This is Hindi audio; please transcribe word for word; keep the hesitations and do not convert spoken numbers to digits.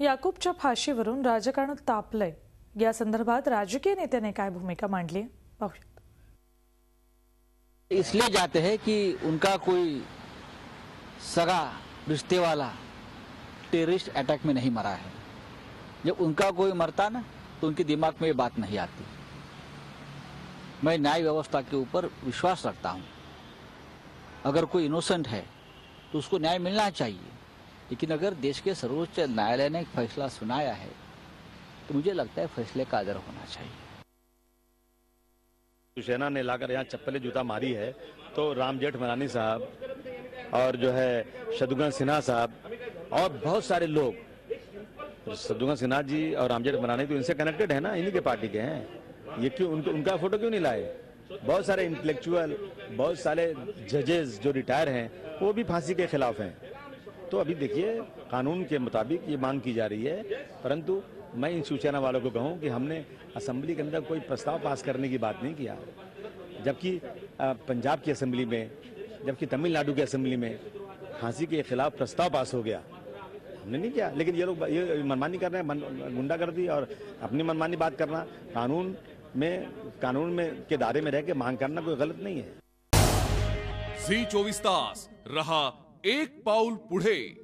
याकूबच्या फाशीवरून राजकारण तापलंय। या संदर्भात राजकीय नेत्याने काय भूमिका मांडली पाहूया। इसलिए जाते हैं कि उनका कोई सगा रिश्ते वाला टेररिस्ट अटैक में नहीं मरा है। जब उनका कोई मरता ना तो उनके दिमाग में ये बात नहीं आती। मैं न्याय व्यवस्था के ऊपर विश्वास रखता हूं। अगर कोई इनोसेंट है तो उसको न्याय मिलना चाहिए, लेकिन अगर देश के सर्वोच्च न्यायालय ने एक फैसला सुनाया है तो मुझे लगता है फैसले का आदर होना चाहिए। शिवसेना ने लाकर यहाँ चप्पले जूता मारी है तो राम जेठमलानी साहब और जो है शत्रुघ्न सिन्हा साहब और बहुत सारे लोग, शत्रुघ्न सिन्हा जी और राम जेठमलानी तो इनसे कनेक्टेड है ना, इन्हीं के पार्टी के हैं। ये क्यों उनको उनका फोटो क्यों नहीं लाए? बहुत सारे इंटेलेक्चुअल, बहुत सारे जजेस जो रिटायर हैं वो भी फांसी के खिलाफ हैं। तो अभी देखिए कानून के मुताबिक ये मांग की जा रही है, परंतु मैं इन शिवसेना वालों को कहूं कि हमने असेंबली के अंदर कोई प्रस्ताव पास करने की बात नहीं किया, जबकि पंजाब की असेंबली में, जबकि तमिलनाडु की असेंबली में फांसी के खिलाफ प्रस्ताव पास हो गया, हमने नहीं किया। लेकिन ये लोग ये मनमानी कर रहे हैं, गुंडागर्दी और अपनी मनमानी बात करना। कानून में कानून में के दायरे में रह के मांग करना कोई गलत नहीं है। झी चोवीस तास रहा एक पाऊल पुढे।